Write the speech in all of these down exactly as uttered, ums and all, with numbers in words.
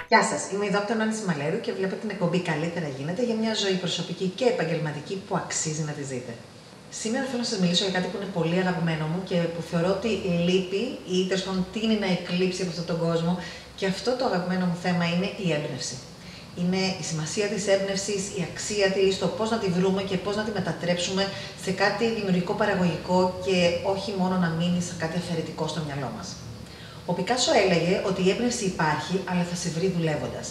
Γεια σας, είμαι η Δόκτωρ Νάνη Σιμαλέρου και βλέπετε την εκπομπή Καλύτερα Γίνεται για μια ζωή προσωπική και επαγγελματική που αξίζει να τη ζείτε. Σήμερα θέλω να σας μιλήσω για κάτι που είναι πολύ αγαπημένο μου και που θεωρώ ότι λείπει ή τέλος πάντων τείνει να εκλείψει από αυτόν τον κόσμο, και αυτό το αγαπημένο μου θέμα είναι η έμπνευση. Είναι η σημασία της έμπνευσης, η αξία της, το πώς να τη βρούμε και πώς να τη μετατρέψουμε σε κάτι δημιουργικό, παραγωγικό και όχι μόνο να μείνει σε κάτι αφαιρετικό στο μυαλό μας. Ο Πικάσο έλεγε ότι η έμπνευση υπάρχει, αλλά θα σε βρει δουλεύοντας.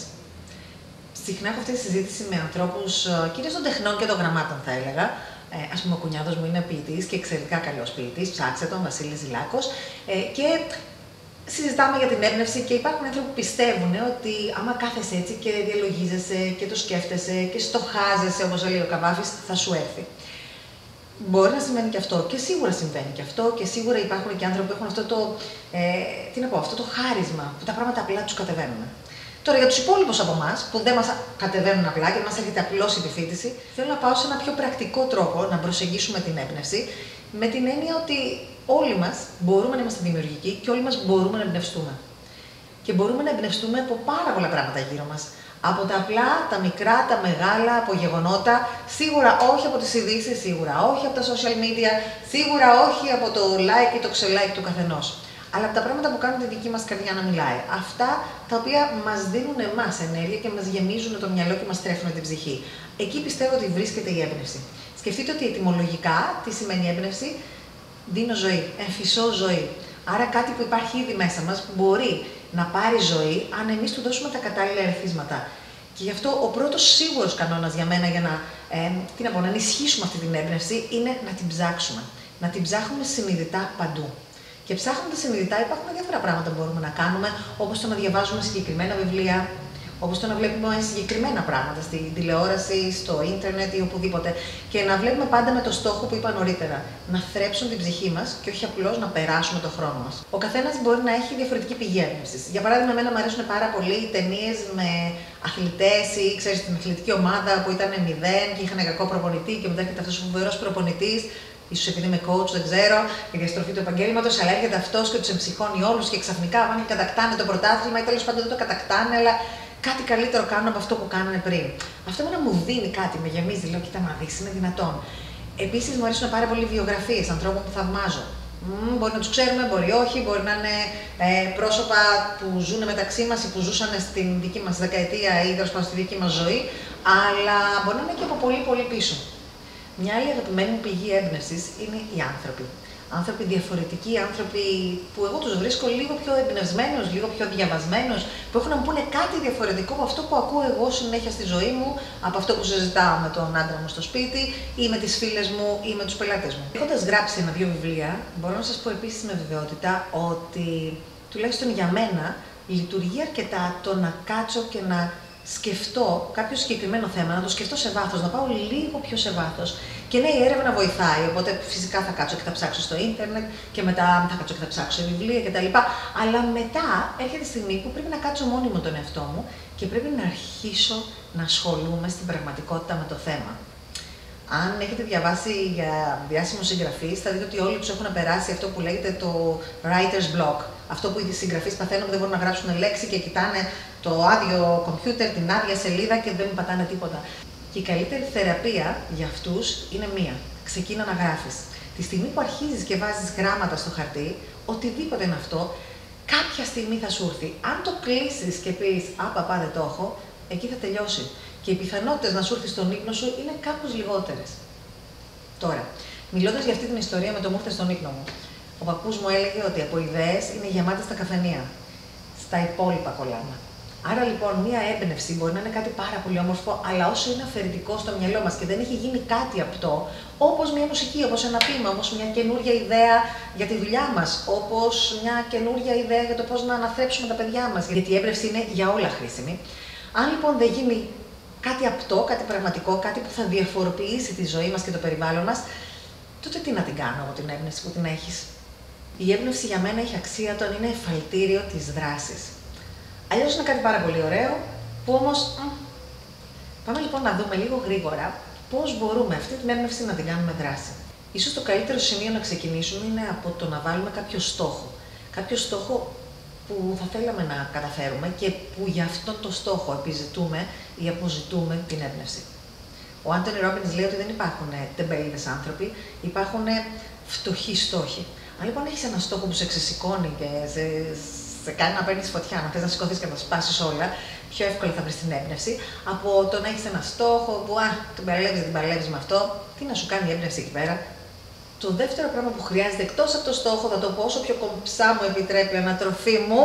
Συχνά έχω αυτή τη συζήτηση με ανθρώπους, κυρίως των τεχνών και των γραμμάτων, θα έλεγα. Ε, ας πούμε, ο κουνιάδος μου είναι ποιητής και εξαιρετικά καλός ποιητής, ψάξτε τον, Βασίλης Ζηλάκος. Ε, και συζητάμε για την έμπνευση και υπάρχουν άνθρωποι που πιστεύουν ότι άμα κάθεσαι έτσι και διαλογίζεσαι και το σκέφτεσαι και στοχάζεσαι, όπως λέει ο Καβάφης, θα σου έρθει. Μπορεί να συμβαίνει και αυτό, και σίγουρα συμβαίνει και αυτό, και σίγουρα υπάρχουν και άνθρωποι που έχουν αυτό το, ε, τι να πω, αυτό το χάρισμα, που τα πράγματα απλά τους κατεβαίνουν. Τώρα, για τους υπόλοιπους από εμάς, που δεν μας κατεβαίνουν απλά και μας έρχεται απλώς η επιφύτηση, θέλω να πάω σε ένα πιο πρακτικό τρόπο να προσεγγίσουμε την έμπνευση, με την έννοια ότι όλοι μας μπορούμε να είμαστε δημιουργικοί και όλοι μας μπορούμε να εμπνευστούμε. Και μπορούμε να εμπνευστούμε από πάρα πολλά πράγματα γύρω μας. Από τα απλά, τα μικρά, τα μεγάλα, από γεγονότα, σίγουρα όχι από τις ειδήσεις, σίγουρα όχι από τα social media, σίγουρα όχι από το like ή το ξελike του καθενός. Αλλά από τα πράγματα που κάνουν τη δική μας καρδιά να μιλάει. Αυτά τα οποία μας δίνουν εμάς ενέργεια και μας γεμίζουν το μυαλό και μας τρέφουν την ψυχή. Εκεί πιστεύω ότι βρίσκεται η έμπνευση. Σκεφτείτε ότι ετυμολογικά τι σημαίνει έμπνευση? Δίνω ζωή, εμφυσώ ζωή. Άρα κάτι που υπάρχει ήδη μέσα μας μπορεί να πάρει ζωή αν εμείς του δώσουμε τα κατάλληλα ερεθίσματα. Και γι' αυτό ο πρώτος σίγουρος κανόνας για μένα για να, ε, τι να πω, να ενισχύσουμε αυτή την έμπνευση είναι να την ψάξουμε. Να την ψάχνουμε συνειδητά παντού. Και ψάχνοντας συνειδητά υπάρχουν διάφορα πράγματα που μπορούμε να κάνουμε, όπως το να διαβάζουμε συγκεκριμένα βιβλία, όπως το να βλέπουμε συγκεκριμένα πράγματα στην τηλεόραση, στο ίντερνετ ή οπουδήποτε. Και να βλέπουμε πάντα με το στόχο που είπα νωρίτερα, να θρέψουν την ψυχή μας και όχι απλώς να περάσουμε το χρόνο μας. Ο καθένας μπορεί να έχει διαφορετική πηγή έμπνευσης. Για παράδειγμα, εμένα μου αρέσουν πάρα πολύ οι ταινίες με αθλητές ή ξέρεις την αθλητική ομάδα που ήταν μηδέν και είχαν κακό προπονητή και μετά έρχεται αυτός ο φοβερός προπονητής. Ίσως επειδή είμαι coach, δεν ξέρω, η διαστροφή του επαγγέλματος, αλλά έρχεται αυτός και τους εμψυχώνει όλους και ξαφνικά πάνε και κατακτάνε το πρωτάθλημα ή τέλος πάντων δεν το κατακτάνε, αλλά κάτι καλύτερο κάνουν από αυτό που κάνανε πριν. Αυτό εμένα μου δίνει κάτι, με γεμίζει, λέω: κοίτα, μα δεις, είναι δυνατόν. Επίσης, μου αρέσουν πάρα πολύ βιογραφίες ανθρώπων που θαυμάζω. Μ, μπορεί να τους ξέρουμε, μπορεί όχι, μπορεί να είναι ε, πρόσωπα που ζουν μεταξύ μας ή που ζούσαν στην δική μας δεκαετία ή τέλος πάντων στη δική μας ζωή, αλλά μπορεί να είναι και από πολύ πολύ πίσω. Μια άλλη αγαπημένη μου πηγή έμπνευσης είναι οι άνθρωποι. Άνθρωποι διαφορετικοί, άνθρωποι που εγώ τους βρίσκω λίγο πιο εμπνευσμένους, λίγο πιο διαβασμένους, που έχουν να μου πούνε κάτι διαφορετικό από αυτό που ακούω εγώ συνέχεια στη ζωή μου, από αυτό που συζητάω με τον άντρα μου στο σπίτι ή με τις φίλες μου ή με τους πελάτες μου. Έχοντας γράψει ένα-δύο βιβλία, μπορώ να σας πω επίσης με βεβαιότητα ότι τουλάχιστον για μένα λειτουργεί αρκετά το να κάτσω και να σκεφτώ κάποιο συγκεκριμένο θέμα, να το σκεφτώ σε βάθος, να πάω λίγο πιο σε βάθος. Και ναι, η έρευνα βοηθάει, οπότε φυσικά θα κάτσω και θα ψάξω στο ίντερνετ και μετά θα κάτσω και θα ψάξω σε βιβλία κτλ. Αλλά μετά έρχεται η στιγμή που πρέπει να κάτσω μόνη μου τον εαυτό μου και πρέπει να αρχίσω να ασχολούμαι στην πραγματικότητα με το θέμα. Αν έχετε διαβάσει για διάσημους συγγραφείς, θα δείτε ότι όλοι τους έχουν περάσει αυτό που λέγεται το writer's block. Αυτό που οι συγγραφείς παθαίνουν που δεν μπορούν να γράψουν λέξη και κοιτάνε το άδειο κομπιούτερ, την άδεια σελίδα και δεν πατάνε τίποτα. Και η καλύτερη θεραπεία για αυτούς είναι μία. Ξεκίνα να γράφεις. Τη στιγμή που αρχίζεις και βάζεις γράμματα στο χαρτί, οτιδήποτε είναι αυτό, κάποια στιγμή θα σου έρθει. Αν το κλείσεις και πεις «Απαπά, δεν το έχω», εκεί θα τελειώσει. Και οι πιθανότητες να σου έρθει στον ύπνο σου είναι κάπως λιγότερες. Τώρα, μιλώντας για αυτή την ιστορία με το μου ήρθε στον ύπνο μου, ο παππούς μου έλεγε ότι από ιδέες είναι γεμάτες στα καφενεία. Στα υπόλοιπα κολλάμε. Άρα λοιπόν, μία έμπνευση μπορεί να είναι κάτι πάρα πολύ όμορφο, αλλά όσο είναι αφαιρετικό στο μυαλό μας και δεν έχει γίνει κάτι απτό, όπως μία μουσική, όπως ένα ποίημα, όπως μια καινούργια ιδέα για τη δουλειά μας, όπως μια καινούργια ιδέα για το πώς να αναθρέψουμε τα παιδιά μας. Γιατί η έμπνευση είναι για όλα χρήσιμη. Αν λοιπόν δεν γίνει κάτι απτό, κάτι πραγματικό, κάτι που θα διαφοροποιήσει τη ζωή μας και το περιβάλλον μας, τότε τι να την κάνω από την έμπνευση που την έχεις? Η έμπνευση για μένα έχει αξία όταν είναι εφαλτήριο της δράσης. Αλλιώς είναι κάτι πάρα πολύ ωραίο, που όμως... Μ, πάμε λοιπόν να δούμε λίγο γρήγορα πώς μπορούμε αυτή την έμπνευση να την κάνουμε δράση. Ίσως το καλύτερο σημείο να ξεκινήσουμε είναι από το να βάλουμε κάποιο στόχο. Κάποιο στόχο που θα θέλαμε να καταφέρουμε και που για αυτόν τον στόχο επιζητούμε ή αποζητούμε την έμπνευση. Ο Άντονι Ρόμπινς λέει ότι δεν υπάρχουν τεμπέληδες άνθρωποι, υπάρχουν φτωχοί στόχοι. Αν λοιπόν έχεις ένα στόχο που σε ξεσηκώνει και σε, σε κάνει να παίρνεις φωτιά, να θες να σηκωθείς και να τα σπάσεις όλα, πιο εύκολα θα βρεις την έμπνευση από το να έχεις ένα στόχο που α, την παλεύεις, την παλεύεις με αυτό, τι να σου κάνει η έμπνευση εκεί πέρα. Το δεύτερο πράγμα που χρειάζεται εκτός από το στόχο, θα το πω όσο πιο κομψά μου επιτρέπει η ανατροφή μου,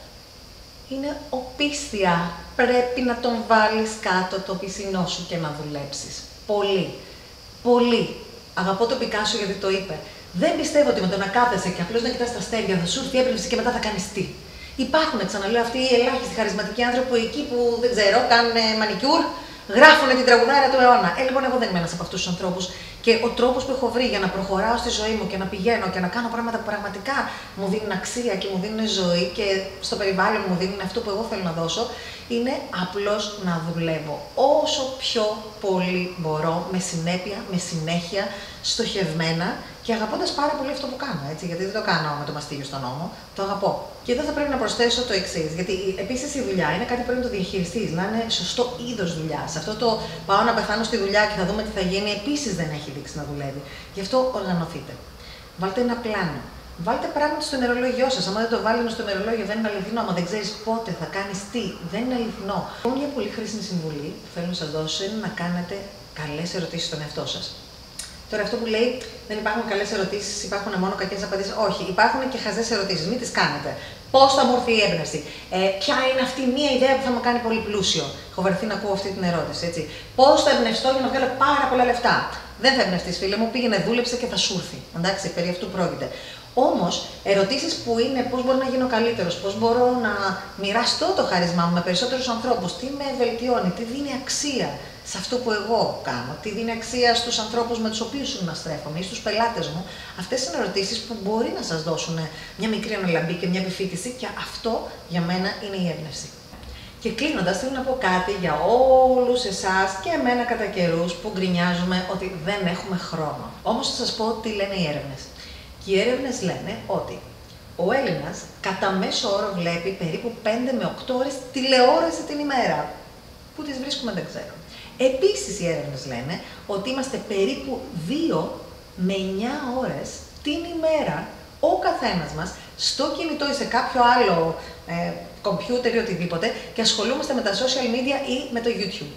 είναι οπίσθια. Πρέπει να τον βάλεις κάτω το πισινό σου και να δουλέψεις. Πολύ. Πολύ. Αγαπώ τον Πικάσο γιατί το είπε. Δεν πιστεύω ότι με το να κάθεσαι και απλώς να κοιτάς τα αστέρια θα σου έρθει η έμπνευση και μετά θα κάνεις τι. Υπάρχουν, ξαναλέω, αυτοί οι ελάχιστοι χαρισματικοί άνθρωποι που εκεί που δεν ξέρω, κάνουν μανικιούρ, γράφουν την τραγουδάρα του αιώνα. Ε, λοιπόν, εγώ δεν είμαι ένας από αυτούς τους ανθρώπους. Και ο τρόπος που έχω βρει για να προχωράω στη ζωή μου και να πηγαίνω και να κάνω πράγματα που πραγματικά μου δίνουν αξία και μου δίνουν ζωή και στο περιβάλλον μου δίνουν αυτό που εγώ θέλω να δώσω, είναι απλώς να δουλεύω όσο πιο πολύ μπορώ, με συνέπεια, με συνέχεια, στοχευμένα και αγαπώντας πάρα πολύ αυτό που κάνω, έτσι, γιατί δεν το κάνω με το μαστίγιο στον νόμο, το αγαπώ. Και εδώ θα πρέπει να προσθέσω το εξής, γιατί επίσης η δουλειά είναι κάτι που πρέπει να το διαχειριστείς, να είναι σωστό είδος δουλειάς. Αυτό το πάω να πεθάνω στη δουλειά και θα δούμε τι θα γίνει, επίσης δεν έχει δείξει να δουλεύει. Γι' αυτό οργανωθείτε. Βάλτε ένα πλάνο. Βάλτε πράγματα στο ημερολόγιό σας. Αν δεν το βάλετε στο ημερολόγιο, δεν είναι αληθινό. Αν δεν ξέρεις πότε θα κάνεις τι, δεν είναι αληθινό. Μια πολύ χρήσιμη συμβουλή που θέλω να σας δώσω είναι να κάνετε καλές ερωτήσεις στον εαυτό σας. Τώρα, αυτό που λέει δεν υπάρχουν καλές ερωτήσεις, υπάρχουν μόνο κακές απαντήσεις. Όχι, υπάρχουν και χαζές ερωτήσεις. Μην τις κάνετε. Πώς θα μου έρθει η έμπνευση, ε, ποια είναι αυτή μία ιδέα που θα με κάνει πολύ πλούσιο. Έχω βαρεθεί να ακούω αυτή την ερώτηση. Έτσι. Πώς θα εμπνευστώ για να βγάλω πάρα πολλά λεφτά. Δεν θα εμπνευστείς, φίλε μου, πήγαινε, δούλεψε και θα σου έρθει. Εντάξει, περί αυτού πρόκειται. Όμως, ερωτήσεις που είναι πώς μπορώ να γίνω καλύτερος, πώς μπορώ να μοιραστώ το χάρισμά μου με περισσότερους ανθρώπους, τι με βελτιώνει, τι δίνει αξία σε αυτό που εγώ κάνω, τι δίνει αξία στους ανθρώπους με τους οποίους συναστρέφομαι ή στους πελάτες μου. Αυτές είναι ερωτήσεις που μπορεί να σας δώσουν μια μικρή αναλαμπή και μια επιφύτηση και αυτό για μένα είναι η έμπνευση. Και κλείνοντας, θέλω να πω κάτι για όλους εσάς και εμένα κατά καιρούς που γκρινιάζουμε ότι δεν έχουμε χρόνο. Όμως θα σας πω τι λένε οι έρευνες. Και οι έρευνες λένε ότι ο Έλληνας κατά μέσο όρο βλέπει περίπου πέντε με οκτώ ώρες τηλεόραση την ημέρα. Πού τις βρίσκουμε δεν ξέρω. Επίσης οι έρευνες λένε ότι είμαστε περίπου δύο με εννιά ώρες την ημέρα ο καθένας μας στο κινητό ή σε κάποιο άλλο ε, κομπιούτερ ή οτιδήποτε και ασχολούμαστε με τα social media ή με το YouTube.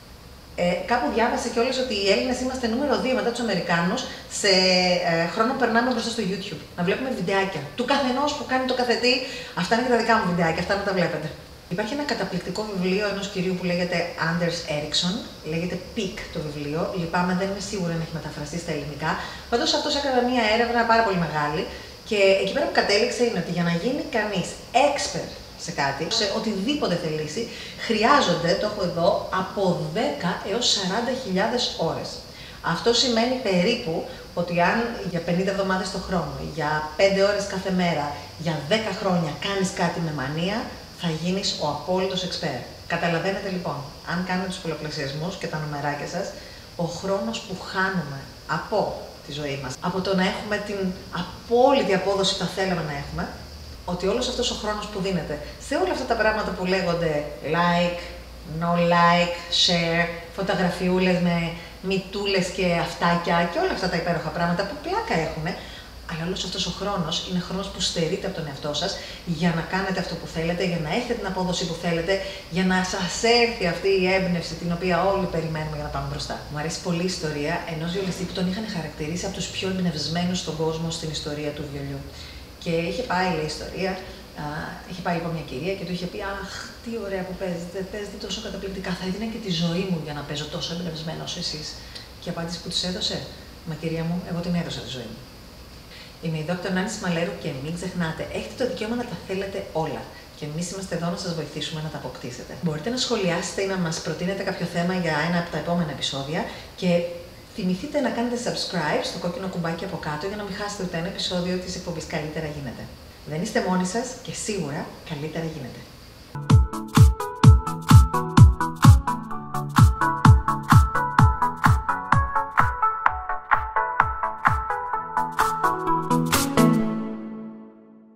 Ε, κάπου διάβασε κιόλας ότι οι Έλληνες είμαστε νούμερο δύο μετά τους Αμερικάνους σε ε, χρόνο που περνάμε μπροστά στο YouTube. Να βλέπουμε βιντεάκια του καθενός που κάνει το καθετή. Αυτά είναι και τα δικά μου βιντεάκια, αυτά να τα βλέπετε. Υπάρχει ένα καταπληκτικό βιβλίο ενός κυρίου που λέγεται Anders Ericsson, λέγεται Peak το βιβλίο. Λυπάμαι, δεν είμαι σίγουρη αν έχει μεταφραστεί στα ελληνικά. Πάντως αυτός έκανε μια έρευνα πάρα πολύ μεγάλη και εκεί πέρα που κατέληξε είναι ότι για να γίνει κανείς expert σε κάτι, σε οτιδήποτε θελήσει, χρειάζονται, το έχω εδώ, από δέκα έως σαράντα χιλιάδες ώρες. Αυτό σημαίνει περίπου ότι αν για πενήντα εβδομάδες το χρόνο, για πέντε ώρες κάθε μέρα, για δέκα χρόνια κάνεις κάτι με μανία, θα γίνεις ο απόλυτος expert. Καταλαβαίνετε λοιπόν, αν κάνετε τους πολλαπλασιασμούς και τα νομεράκια σας, ο χρόνος που χάνουμε από τη ζωή μας, από το να έχουμε την απόλυτη απόδοση που θα θέλαμε να έχουμε, ότι όλος αυτός ο χρόνος που δίνεται σε όλα αυτά τα πράγματα που λέγονται like, no like, share, φωτογραφιούλες με μυτούλες και αυτάκια και όλα αυτά τα υπέροχα πράγματα που πλάκα έχουν, αλλά όλος αυτός ο χρόνος είναι χρόνος που στερείτε από τον εαυτό σας για να κάνετε αυτό που θέλετε, για να έχετε την απόδοση που θέλετε, για να σας έρθει αυτή η έμπνευση την οποία όλοι περιμένουμε για να πάμε μπροστά. Μου αρέσει πολύ η ιστορία ενός βιολιστή που τον είχαν χαρακτηρίσει από τους πιο εμπνευσμένους στον κόσμο στην ιστορία του βιολιού. Και είχε πάει, λέει, ιστορία, α, είχε πάει λοιπόν μια κυρία και του είχε πει: αχ, τι ωραία που παίζετε, παίζετε τόσο καταπληκτικά. Θα έδινα και τη ζωή μου για να παίζω τόσο εμπνευσμένο όσο εσείς. Και η απάντηση που της έδωσε: μα κυρία μου, εγώ την έδωσα τη ζωή μου. Είμαι η Δόκτωρ Νάνση Σμαλέρου και μην ξεχνάτε, έχετε το δικαίωμα να τα θέλετε όλα. Και εμείς είμαστε εδώ να σας βοηθήσουμε να τα αποκτήσετε. Μπορείτε να σχολιάσετε ή να μας προτείνετε κάποιο θέμα για ένα από τα επόμενα επεισόδια και θυμηθείτε να κάνετε subscribe στο κόκκινο κουμπάκι από κάτω για να μην χάσετε ούτε ένα επεισόδιο της εκπομπής Καλύτερα Γίνεται. Δεν είστε μόνοι σας και σίγουρα καλύτερα γίνεται.